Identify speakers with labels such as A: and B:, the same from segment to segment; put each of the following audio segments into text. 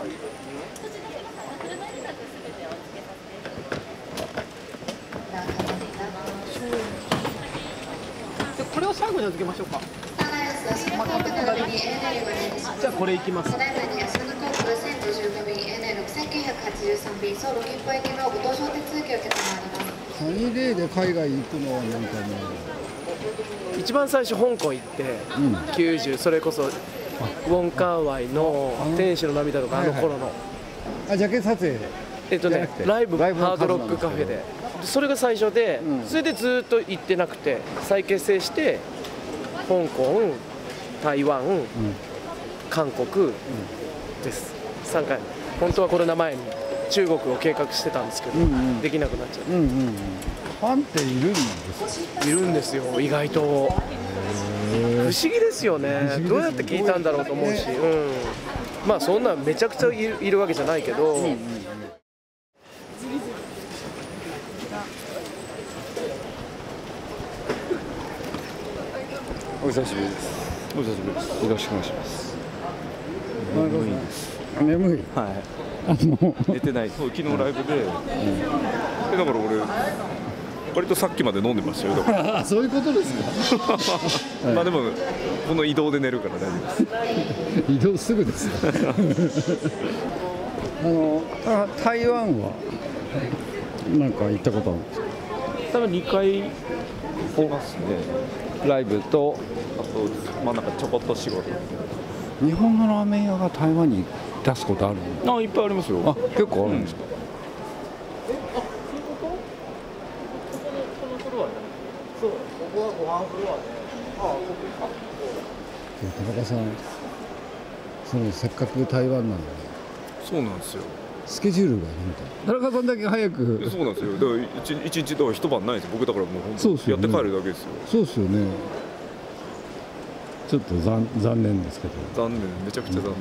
A: これを最後に預けましょうか。じゃあこれいきます。
B: 何例で海外行くのはなんかね。
A: 一番最初香港行って、90それこそウォン・カーワイの天使の涙とかあの頃の。
B: あ、ジャケット撮影。
A: ライブハードロックカフェで。それが最初で、それでずっと行ってなくて再結成して香港、台湾、韓国です。3回本当はコロナ前に中国を計画してたんですけど、できなくなっちゃって。
B: ファンっているんですか？
A: いるんですよ、意外と。不思議ですよね。どうやって聞いたんだろうと思うし、まあそんなめちゃくちゃいるわけじゃないけど。
C: お久しぶりです。お久しぶりです。よろしくお願いします。眠いです。
B: 眠い。
C: はい。寝てない。そう、昨日ライブで。だから俺割とさっきまで飲んでましたよ。だから。
B: そういうことですか。
C: まあでもこの移動で寝るから大丈夫です。
B: 移動すぐです。台湾はなんか行ったことあるんですか？
C: 多分2回行きますね。ライブとあとまあなんかちょこっと仕事。
B: 日本のラーメン屋が台湾に出すことあるの？
C: あ、いっぱいありますよ。
B: あ、結構あるんですか？田中さん、せっかく台湾なんで。
C: そうなんですよ。
B: スケジュールがなんか田中さんだけ早く。
C: そうなんですよ。だから一日だから一晩ないです。僕だからもう本当やって帰るだけですよ。
B: そうですよね。ちょっと残念ですけど。
C: 残念、めちゃくちゃ残念です。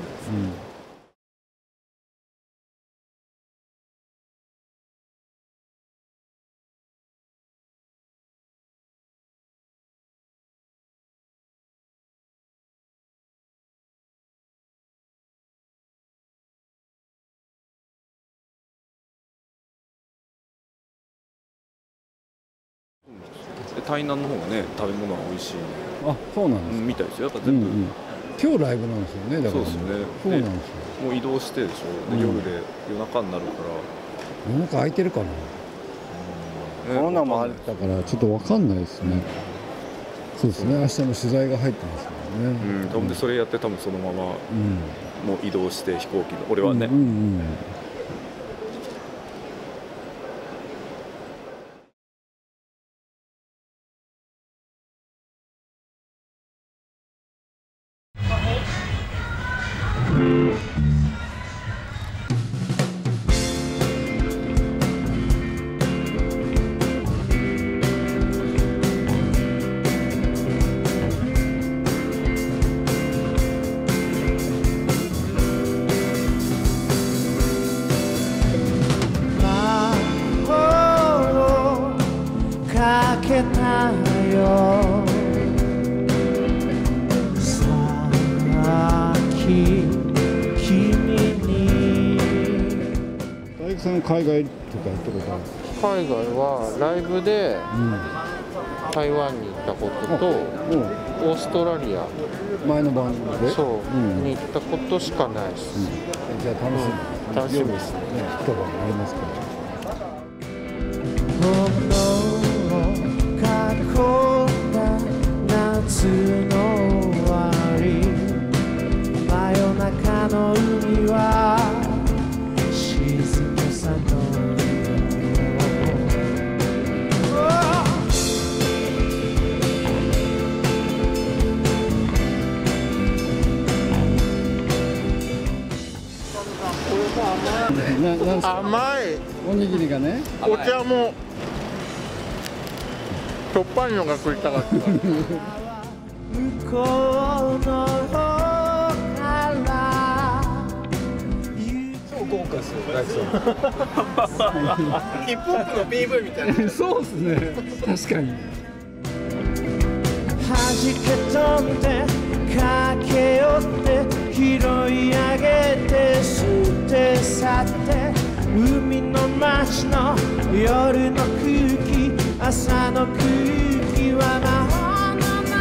C: 台南の方がね、食べ物は美味しい。
B: あ、そうなんですか。
C: みたいですよ。やっぱ全部。
B: 今日ライブなんですよね。だから。
C: そうですよね。
B: そうなんですよ。
C: もう移動してでしょ。夜で夜中になるから。
B: 夜中空いてるかな。コロナもあったからちょっとわかんないですね。そうですね。明日の取材が入ってますもんね。
C: 多分それやって多分そのままもう移動して飛行機の俺はね。
B: 海外とか行ったことある？
D: 海外はライブで台湾に行ったことと、オーストラリア
B: 前のバンドで
D: に行ったことしかないです。
B: じゃあ楽しみですね。一晩ありますから。夏の終わり、真夜中の海は静かさの
D: 甘い。
B: おにぎりがね。
D: お茶もしょっぱいのが食いたかった。向こうの方から
B: 超豪華ですよ、ライブソング。
A: ヒップホップの PV みたいな。
B: そうですね、確かに。
E: 弾け飛んで駆け寄って拾い上げてって海の街の夜の空気朝の空気は魔法の中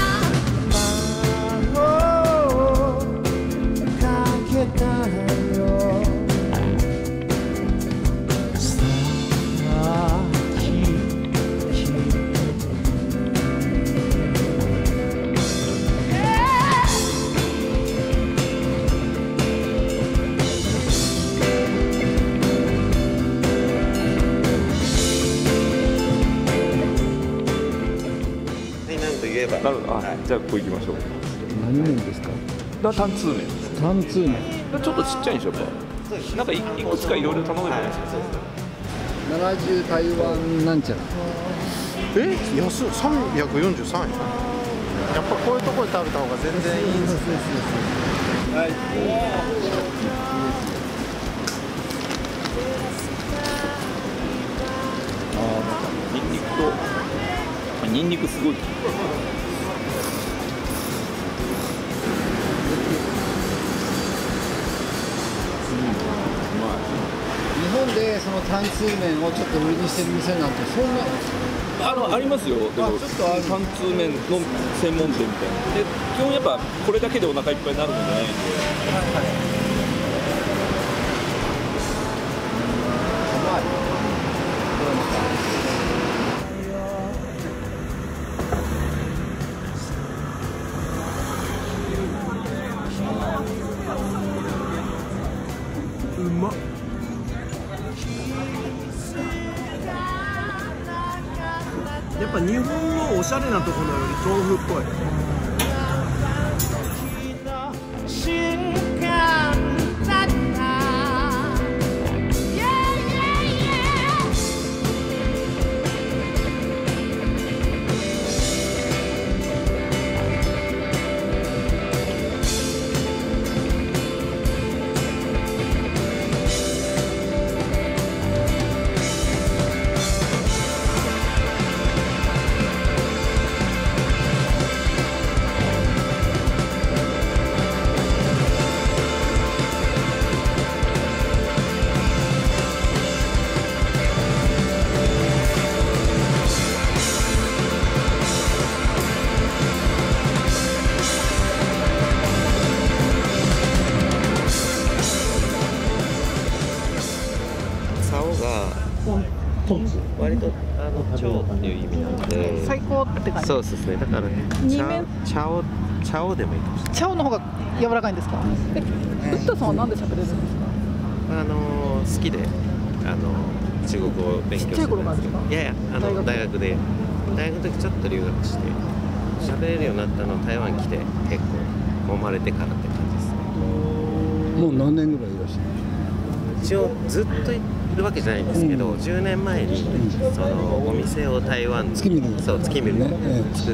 E: 魔法をかけたよさあ
C: なるほど、じゃあここ行きましょう。
B: 何麺ですか？
C: 単通麺。
B: 単通麺。
C: ちょっとちっちゃいんでしょうか。なんかいくつかいろいろ頼めばいいんですよ。
B: 70台湾なんちゃら。
F: 安い343円。やっぱこういうところで食べた方が全然いいんですね。はい。
C: ニンニクとニンニクすごい。
B: 日本でその単通麺をちょっと売りにしてる店なんてそんな
C: ありますよ。でもちょっと単通麺の専門店みたいな。で基本やっぱこれだけでお腹いっぱいになるもんじゃないんで。
E: うまっ。やっぱ日本のおしゃれなところより豆腐っぽい。
G: 割と超っていう意味なので
H: 最高って感じ。
G: そうですね。だから茶をでもいいかもしれない。
H: 茶の方が柔らかいんですか？ウッタさんはなんで喋れるんですか？
G: 好きで中国語を勉強してたんですけど。ちっちゃい頃からですか？いやいや大学の時ちょっと留学して喋れるようになったのは台湾来て結構揉まれてからって感じですね。
B: もう何年ぐらいいらっしゃる？
G: 一応ずっといるわけじゃないんですけど、10年前にそのお店を台湾に月見る作って。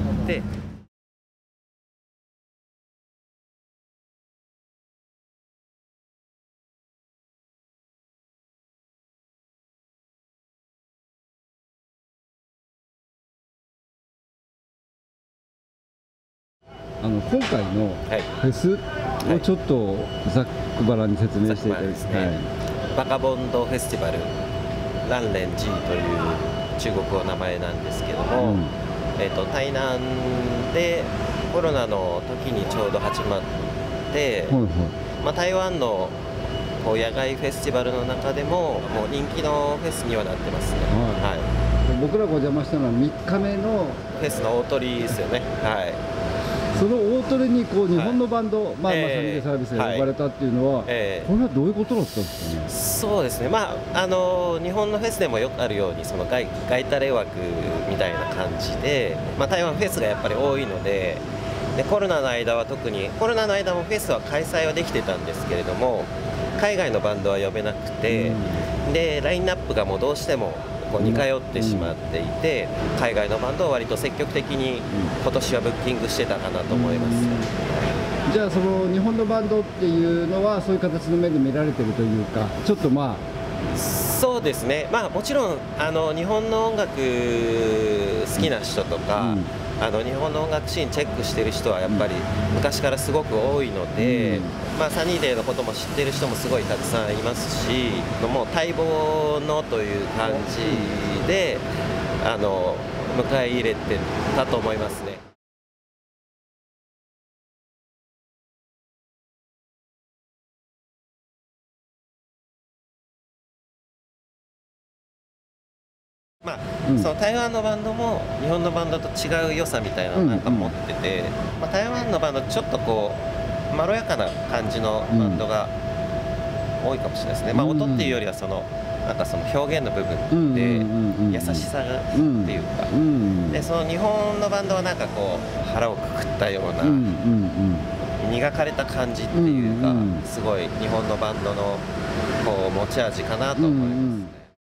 B: 今回のフェスをちょっとざっくばらんに説明していただきますね。
G: バカボンドフェスティバルランレン G という中国語の名前なんですけども、台南でコロナの時にちょうど始まって、台湾の野外フェスティバルの中でももう人気のフェスにはなってますね。
B: 僕らがお邪魔したのは3日目の
G: フェスの大鳥ですよね。
B: その大トレに日本のバンド、まさにサービスが呼ばれたっていうのは、これはどういうことだったんですかね。
G: そうですね、日本のフェスでもよくあるように、その外タレ枠みたいな感じで、台湾フェスがやっぱり多いので、コロナの間は特に、コロナの間もフェスは開催はできてたんですけれども、海外のバンドは呼べなくて、でラインナップがもうどうしても似通ってしまっていて、海外のバンドを割と積極的に今年はブッキングしてたかなと思います。
B: じゃあその日本のバンドっていうのはそういう形の目で見られてるというか、ちょっと
G: そうですね、もちろん日本の音楽好きな人とか、 日本の音楽シーンチェックしてる人はやっぱり昔からすごく多いので、サニーデーのことも知ってる人もすごいたくさんいますし、もう待望のという感じで迎え入れてたと思いますね。その台湾のバンドも日本のバンドと違う良さみたいなのをなんか持ってて、台湾のバンドちょっとこうまろやかな感じのバンドが多いかもしれないですね。音っていうよりはなんかその表現の部分で優しさがっていうか、でその日本のバンドはなんかこう腹をくくったような磨かれた感じっていうか、すごい日本のバンドのこう持ち味かなと思いますね。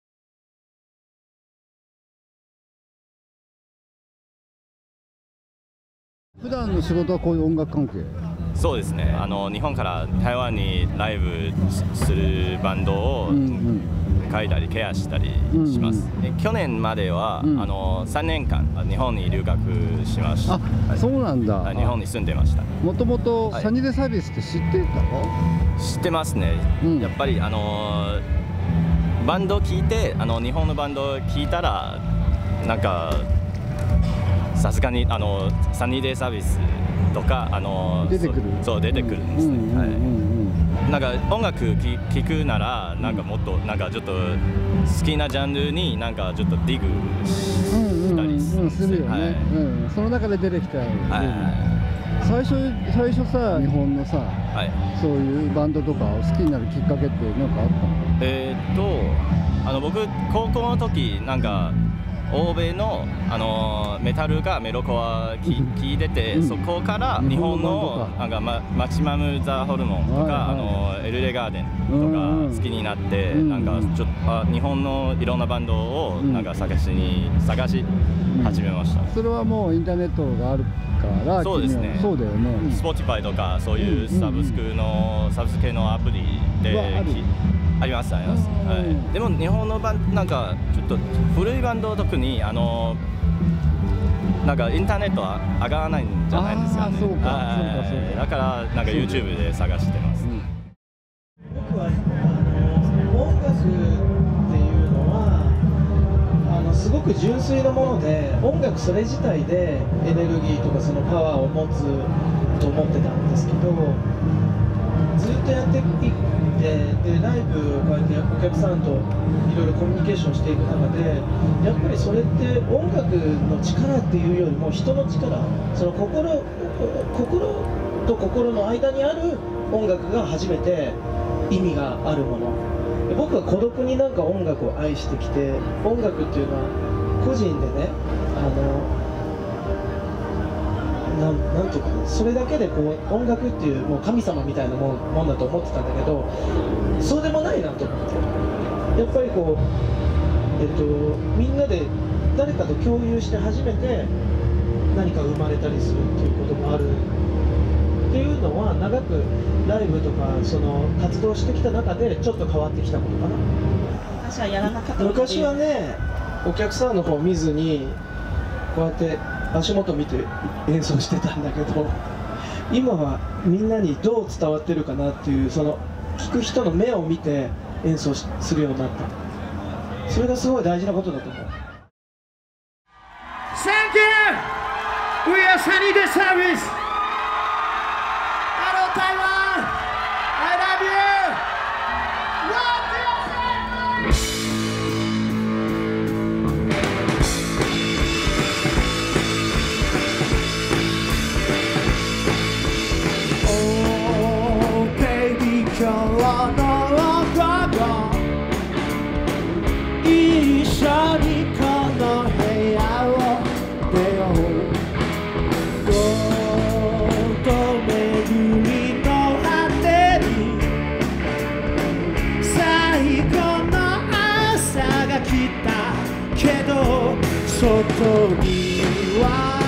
B: 普段の仕事はこういう音楽関係？
I: そうですね。日本から台湾にライブするバンドを書いたりケアしたりします。去年までは3年間日本に留学しました。
B: あ、そうなんだ。
I: 日本に住んでました。
B: もともとサニーデイサービスって知ってたの？
I: 知ってますね。やっぱりバンド聞いて日本のバンド聞いたらなんかさすがにサニーデイサービスとか
B: 出てくる。
I: そう出てくるんですね。なんか音楽聴くならなんかもっとなんかちょっと好きなジャンルになんかちょっとディグしたり
B: するよね。その中で出てきた。最初さ、日本のさ、そういうバンドとかを好きになるきっかけって何かあったの？
I: 僕高校の時なんか欧米のメタルがメロコア聴いてて、そこから日本のなんかマキシマム・ザ・ホルモンとかエルレガーデンとか好きになって、なんかちょっと日本のいろんなバンドをなんか探し始めました。
B: それはもうインターネットがあるから。
I: そうですね。
B: そうだよね。
I: Spotify とかそういうサブスク系のアプリであります。でも日本のバンドなんかちょっと古いバンド特になんかインターネットは上がらないんじゃないですかね。だからなんか YouTube で探してます。
E: 僕は音楽っていうのはすごく純粋なもので、音楽それ自体でエネルギーとかそのパワーを持つと思ってたんですけど、ずっとやっていってでライブをこうやってお客さんといろいろコミュニケーションしていく中で、やっぱりそれって音楽の力っていうよりも人の力、その心と心の間にある音楽が初めて意味があるもの。僕は孤独になんか音楽を愛してきて、音楽っていうのは個人でねなんていうか、それだけでこう音楽っていうもう神様みたいなもんだと思ってたんだけど、そうでもないなと思って、やっぱりこうみんなで誰かと共有して初めて何か生まれたりするっていうこともあるっていうのは、長くライブとかその活動してきた中でちょっと変わってきたことかな。
H: 昔はやらなかった。
E: 昔はね、お客さんの方を見ずにこうやって足元見て演奏してたんだけど、今はみんなにどう伝わってるかなっていう、その聴く人の目を見て演奏するようになった。それがすごい大事なことだと思う。
J: Thank you! We are Sunny Day Service! Hello Taiwan! I love you!
E: Oh baby, 今日の午後一緒にこの部屋を出よう。ゴート巡りの果てに最後の朝が来たけど、外には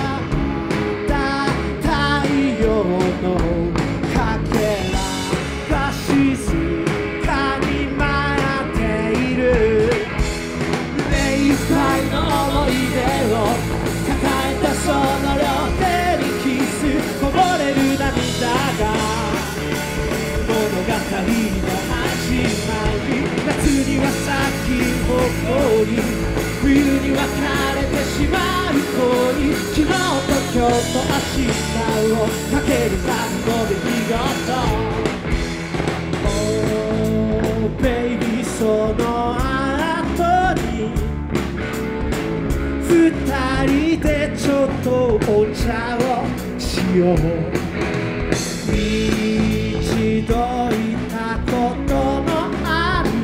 E: 太陽のかけらが静かに舞っている。目いっぱいの思い出を抱えたその
J: 咲き誇り冬に別れてしまう恋昨日と今日と明日をかける3の出来事 Oh baby その後に二人でちょっとお茶をしよう一度いたことのある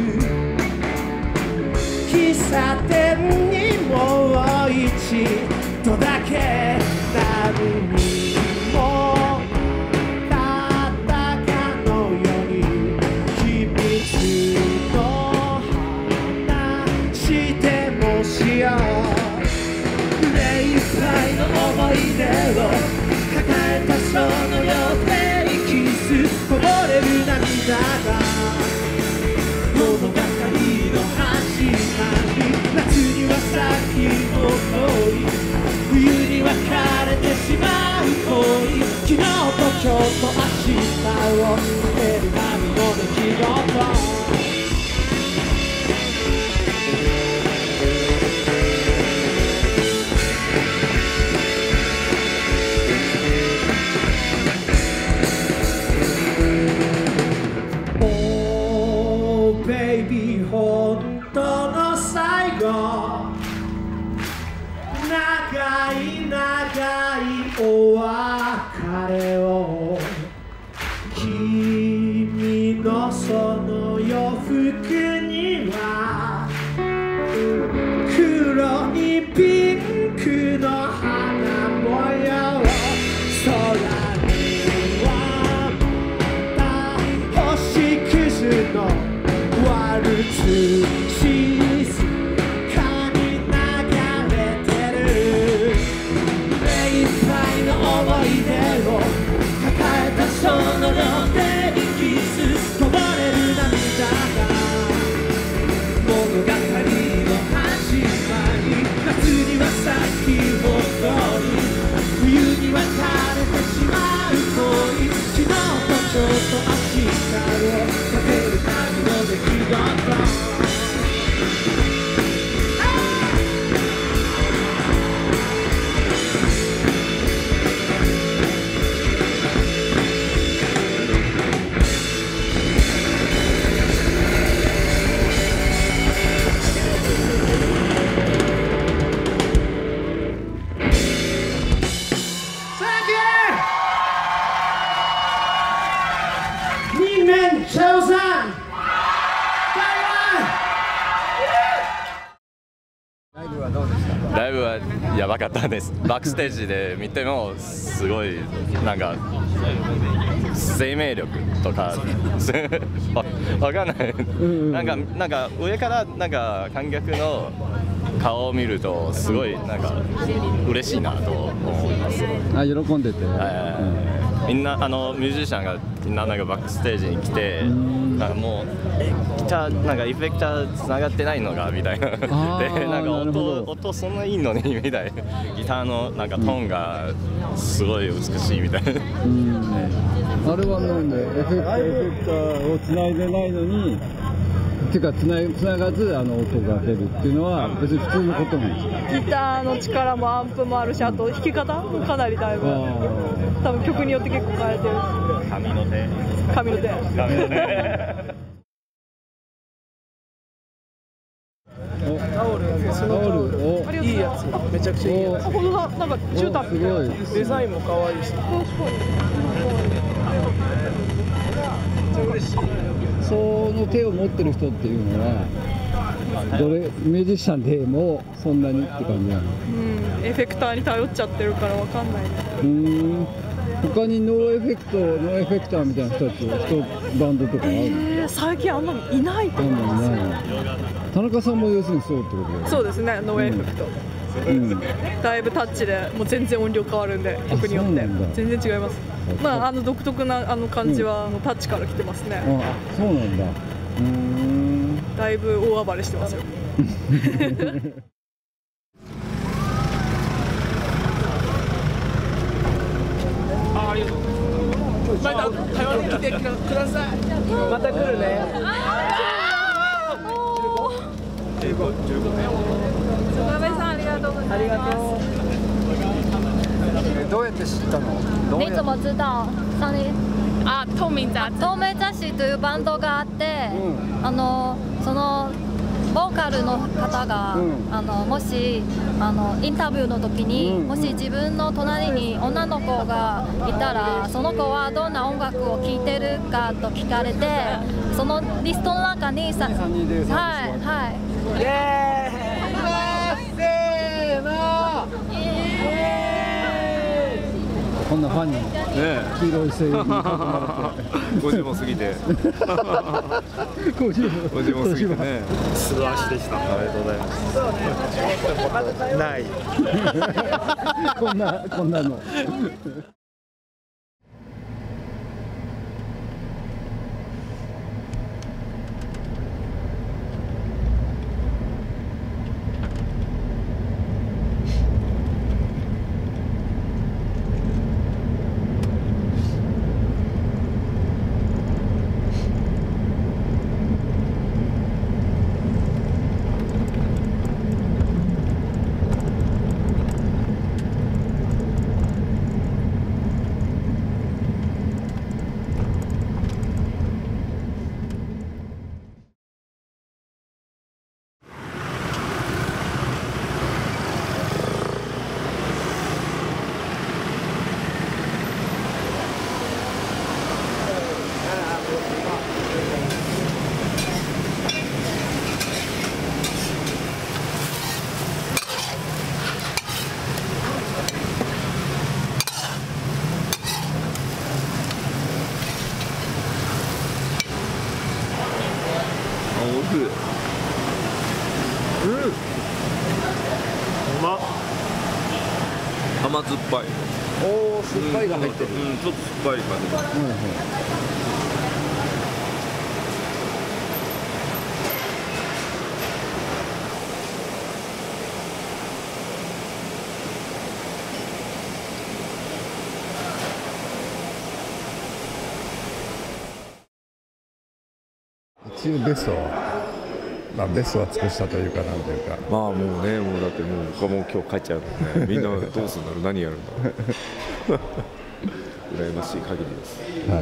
J: 喫茶店にもう一度だけ何にもだったかのように秘密の話でもしよう目いっぱいの思い出を抱えたその両手にキスこぼれる涙が物語の始まり夏には咲き誇り冬に別れてしまう恋昨日と今日と明日をかける波の出来事 Baby 本当の最後長い長いお別れを君のその洋服には黒にピンクの花模様空にはまた星屑のワルツ静かに流れてる目いっぱいの思い出を抱えたその両手にキスこぼれる涙が物語の始まり夏には咲き誇り冬には枯れてしまう恋昨日と今日と明日をかける旅の出来事
I: ライブはやばかったです。バックステージで見てもすごいなんか生命力とかわかんない。なんか上からなんか観客の顔を見るとすごいなんか嬉しいなと思います。
B: あ、喜んでて。
I: みんなミュージシャンがみんななんかバックステージに来て。なんかもうギターなんかエフェクターつながってないのかみたいなでなんか音そんないいのにみたいなギターのなんかトーンがすごい美しいみたいな、
B: あれはなんでエフェクターをつないでないのにてかつながず音が出るっていうのは別に普通のことなんですか？
H: ギターの力もアンプもあるし、あと弾き方もかなりだいぶ多分曲によって結構変えてる。
I: 神の手
A: タオル、そのタオルいいやつ、めちゃくちゃいいやつ。
H: このなんか絨毯みたいな
A: デザインも可愛いし。
B: その手を持ってる人っていうのはミュージシャンでもそんなにって感じなの？
H: エフェクターに頼っちゃってるからわかんない。
B: 他にノーエフェクターみたいな人たちバンドとかある？
H: 最近あんまりいないと思います。
B: 田中さんも要するにそうってことで？
H: そうですね、ノーエフェクト。だいぶタッチでもう全然音量変わるんで、曲によって全然違います。まあ独特な感じはタッチから来てますね。
B: あ、そうなんだ。
H: だいぶ大暴れしてますよ。
A: ありがとう。また台湾に来てください。また来るね。
B: ったの？
K: 你怎么知道？
H: 透明雑誌。
K: 透明雑誌というバンドがあって、そのボーカルの方が、もしインタビューの時に、もし自分の隣に女の子がいたら、その子はどんな音楽を聴いてるかと聞かれて、そのリストの中にはいはい。
B: こんなファンに黄色い声援に囲まれて
C: 50も過ぎて50も過ぎてね、素晴らしでした。ありがとうございます。ない
B: こんなの
C: 甘酸っぱい。
B: おお、酸っぱいが入ってる。
C: ちょっと酸っぱい感じ。
L: 一応ベストは尽くしたというか、なんというか、
C: まあもうね、もうだってもう今日帰っちゃうので、みんなどうするんだろう、何やるんだろう羨ましい限りです。
L: はい。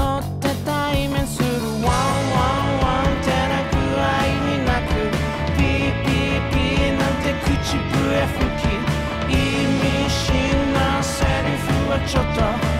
J: 対面するワンワンワンってなく愛になくちょっと